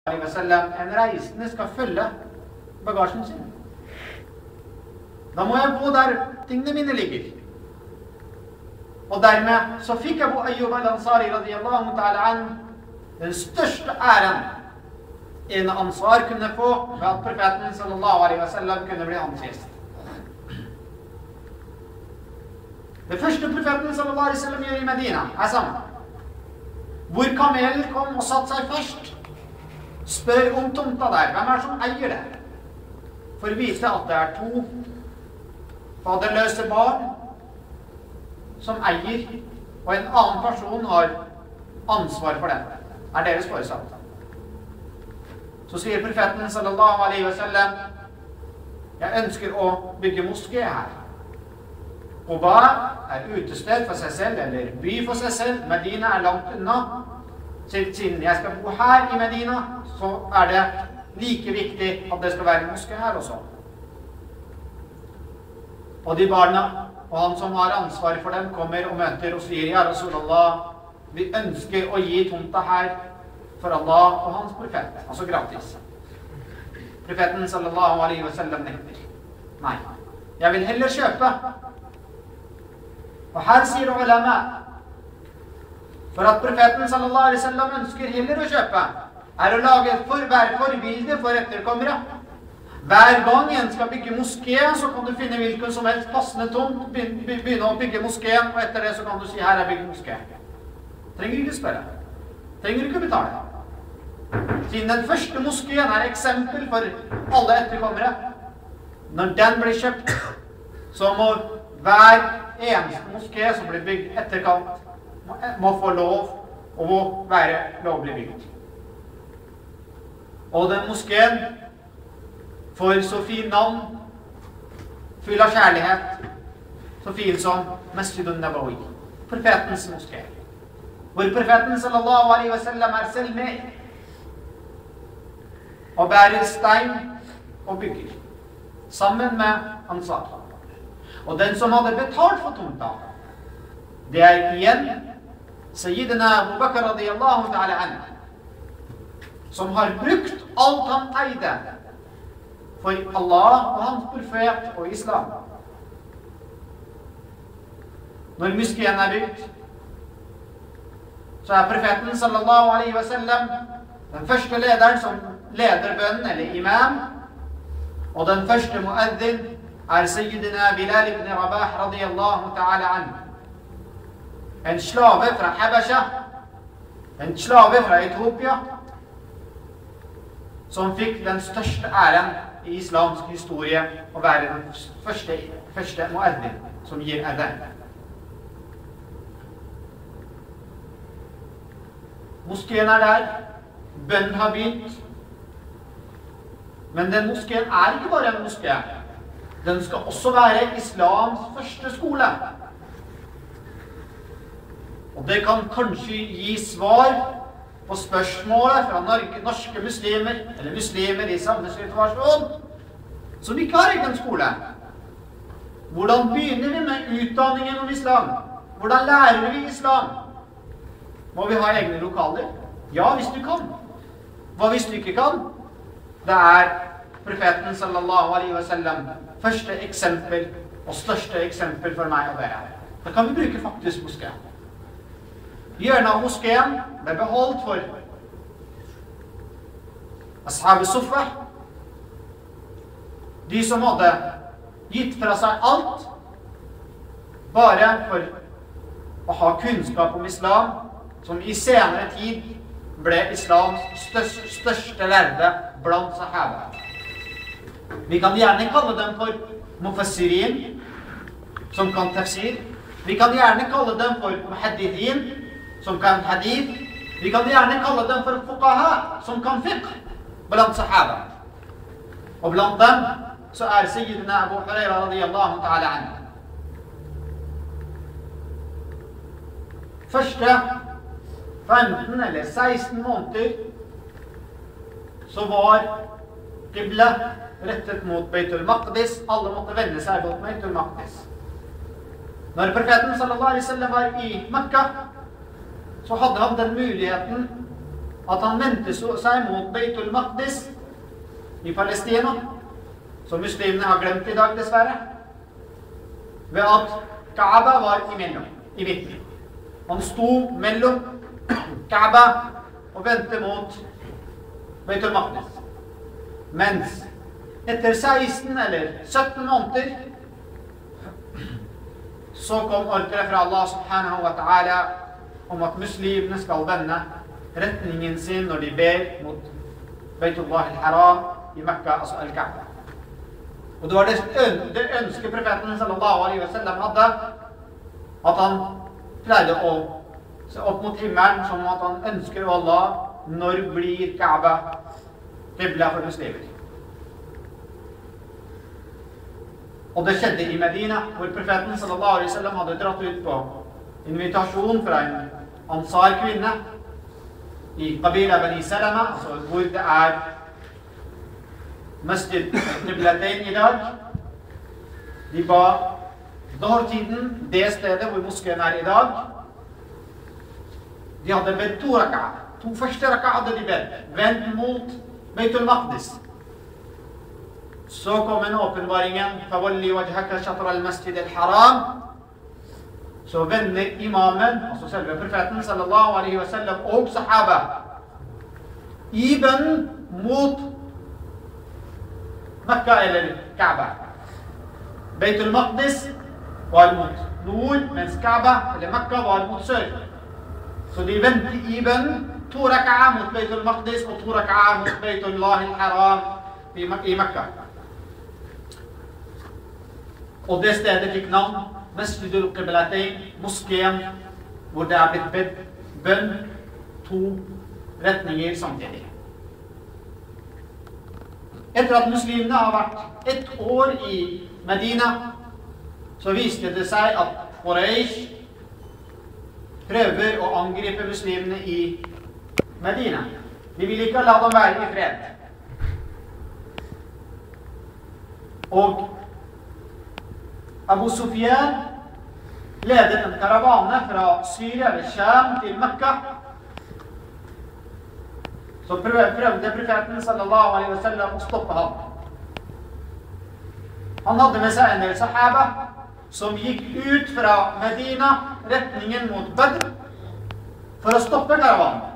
en reisende skal følge bagasjen sin. Da må jeg gå der tingene mine ligger. Og dermed så fikk Abu Ayyub al-Ansari radiyallahu ta'ala an den største æren en ansvar kunne få ved at profeten sallallahu alaihi wa sallam kunne bli hans gjest. Det første profeten sallallahu alaihi wa sallam gjør i Medina er sammen. Hvor kamelen kom og satt seg først, spør om tomta der. Hvem er det som eier det? For å vise at det er to faderløse barn som eier, og en annen person har ansvar for den. Er deres foresatt. Så sier profeten sallallahu alaihi wa sallam, jeg ønsker å bygge moské her. Quba er utested for seg selv, eller by for seg selv. Medina er langt unna. Siden jeg skal bo her i Medina, så er det like viktig at det skal være en moské her også. Og de barna, og han som har ansvar for dem, kommer og møter og sier, ja Rasulallah, vi ønsker å gi tomta her for Allah og hans profet, altså gratis. Profeten sallallahu alaihi wa sallam nekter. Nei, jeg vil heller kjøpe. Og her sier ulama, for at profeten sallallahu alaihi wa sallam ønsker heller å kjøpe, er å lage være forbilde for etterkommere. Hver gang en skal bygge moské, så kan du finne hvilken som helst passende tomt, begynne å bygge moskeen, og etter det så kan du si, her er bygget moské. Trenger ikke spørre. Trenger ikke betale. Siden den første moskeen er eksempel for alle etterkommere. Når den blir kjøpt, så må hver eneste moské som blir bygd etterkant, må få lov og må være lovlig bygd. Og den moskeen får så fin navn, full av kjærlighet, så fin som Masjidun Nabawi, profetens moské. Hvor profeten sallallahu alaihi wa sallam er selv med og bærer stein og bygger, sammen med ansvar. Og den som hadde betalt for tomta, det er igjen Sayyidina Abu Bakr radiyallahu ta'ala an, som har brukt alt han eide for Allah og hans profet og islam. Når moskeen er bygd, så er profeten sallallahu alaihi wa sallam den første lederen som leder bønnen, eller imam, og den første muaddin er Sayyidina Bilal ibn Rabah radiyallahu ta'ala an. En slave fra Habasha, en slave fra Etiopia, som fikk den største æren i islamsk historie å være den første muaddin som gir adhan. Moskeen er der, bønnen har begynt, men den moskeen er ikke bare en moské. Den skal også være islams første skole. Og det kan kanskje gi svar på spørsmålet fra norske muslimer, eller muslimer i samme situasjon, som ikke har egen skole. Hvordan begynner vi med utdanningen om islam? Hvordan lærer vi islam? Må vi ha egne lokaler? Ja, hvis du kan. Hva hvis du ikke kan? Det er profeten sallallahu alaihi wa sallam første eksempel og største eksempel for meg å være her. Da kan vi bruke faktisk moskeen. Hjørnet av moskeen ble beholdt for Ashab al-Suffa, de som hadde gitt fra seg alt bare for å ha kunnskap om islam, som i senere tid ble islams største lærde blant sahaba. Vi kan gjerne kalle dem for mufassirin, som kan tafsir. Vi kan gjerne kalle dem for muhaddithin, som kan hadith. Vi kan gjerne kalle dem for fuqaha, som kan fiqh, blant sahaba. Og blant dem så er Sayyidina Abu Huraira radiyallahu ta'ala an. Første 15 eller 16 måneder så var qibla rettet mot Beitul Maqdis. Alle måtte vende seg mot Beitul Maqdis. Når profeten sallallahu alaihi wa sallam var i Mekka, så hadde han den muligheten at han vendte seg mot Beitul Maqdis i Palestina, som muslimene har glemt i dag, dessverre, ved at Kaaba var i midten. Han sto mellom Kaaba og vendte mot Beitul Maqdis. Mens etter 16 eller 17 måneder så kom ordre fra Allah subhanahu wa ta'ala om at muslimene skal vende retningen sin når de ber mot Beitullah al-Haram i Mekka, altså al-Kaaba. Og det var det ønsket profeten sallallahu alaihi wa sallam hadde, at han pleide å se opp mot himmelen som at han ønsker Allah, når blir Kaaba qibla for muslimer. Og det skjedde i Medina, hvor profeten sallallahu alaihi wa sallam hadde dratt ut på invitasjon fra en ansar-kvinne i Qabila Bani Salama, altså hvor det Masjid Qiblatain i dag. De ba Dohr-tiden, det stedet hvor moskeen i dag. De hadde bedt 2 raka'a. 2 første raka'a hadde de bedt, vendt mot Beitul Maqdis. Så kom en åpenbaringen, «Fawalli wajhaka shatra al-masjid al-haram». Så vender imamen, altså selve profeten sallallahu alaihi wa sallam, og sahaba i bønnen mot Mekka eller Kaaba. Beitul Maqdis var mot nord, mens Kaaba eller Mekka var mot sør. Så de vendte i bønnen 2 raka'a mot Beitul Maqdis og 2 raka'a mot Beitullah al-Haram i Mekka. Og det stedet fikk navn Masjidul Qiblatain, moskeen, hvor det blitt bedt bønn 2 retninger samtidig. Etter at muslimene har vært 1 år i Medina, så viste det seg at Quraysh prøver å angripe muslimene i Medina. De vil ikke la dem være i fred. Og Abu Sufyan ledet en karavane fra Syria eller Sham til Mekka. Så prøvde profeten sallallahu alaihi wa sallam å stoppe ham. Han hadde med seg en del sahaba som gikk ut fra Medina, retningen mot Badr, for å stoppe karavanen.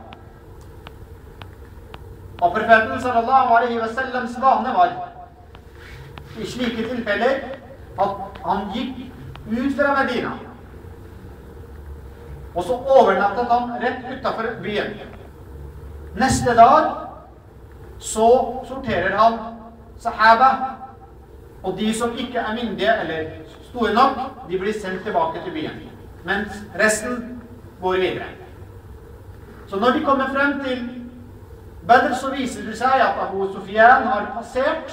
Og profeten sallallahu alaihi wa sallams vane var i slike tilfeller at han gikk ut fra Medina, og så overnattet han rett utenfor byen. Neste dag så sorterer han sahaba, og de som ikke myndige eller store nok, de blir sendt tilbake til byen, mens resten går videre. Så når de kommer frem til Badr, så viser det seg at Abu Sufyan har passert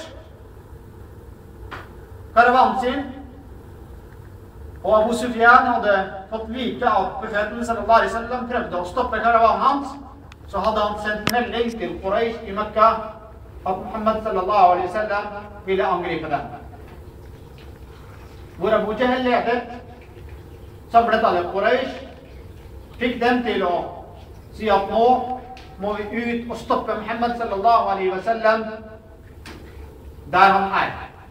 karavanen sin, og Abu Sufyan hadde fått vite at profeten sallallahu alaihi wa sallam prøvde å stoppe karavanen hans. Så hadde han sendt melding til Quraysh i Mekka at Muhammad sallallahu alaihi wa sallam ville angripe dem. Hvor Abu Jahl ledet, samlet alle Quraysh, fikk dem til å si at nå må vi ut og stoppe Muhammad sallallahu alaihi wa sallam der han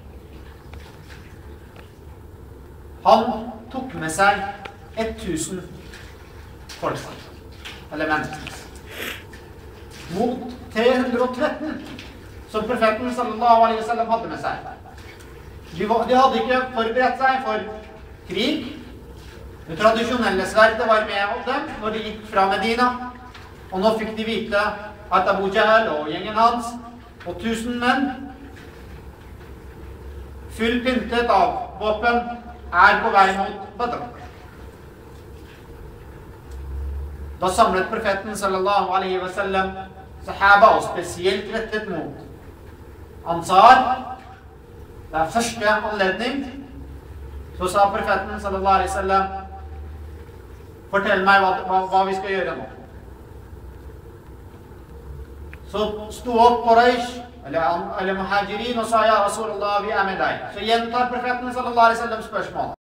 Han tok med seg 1000 folk, eller mennesker, mot 313 som profeten sallallahu alaihi wa sallam hadde med seg. De hadde ikke forberedt seg for krig. Det tradisjonelle sverdet var med dem når de gikk fra Medina, og nå fikk de vite at Abu Jahl og gjengen hans og 1000 menn fullpyntet av våpen på vei mot Badr. Da samlet profeten sallallahu alaihi wa sallam sahaba, og spesielt rettet mot Ansar. Det første anledning. Så sa profeten sallallahu alaihi wa sallam: fortell meg hva vi skal gjøre nå. Så sto opp Quraysh, eller Muhajirin, og sa: ja, Rasulullah, vi med deg. Så gjentar profeten sallallahu alaihi wa sallam spørsmålet.